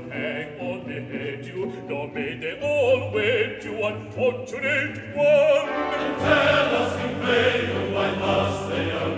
hang or behead you, nor may they all wed you, unfortunate one. Tell us, we pray you, why must they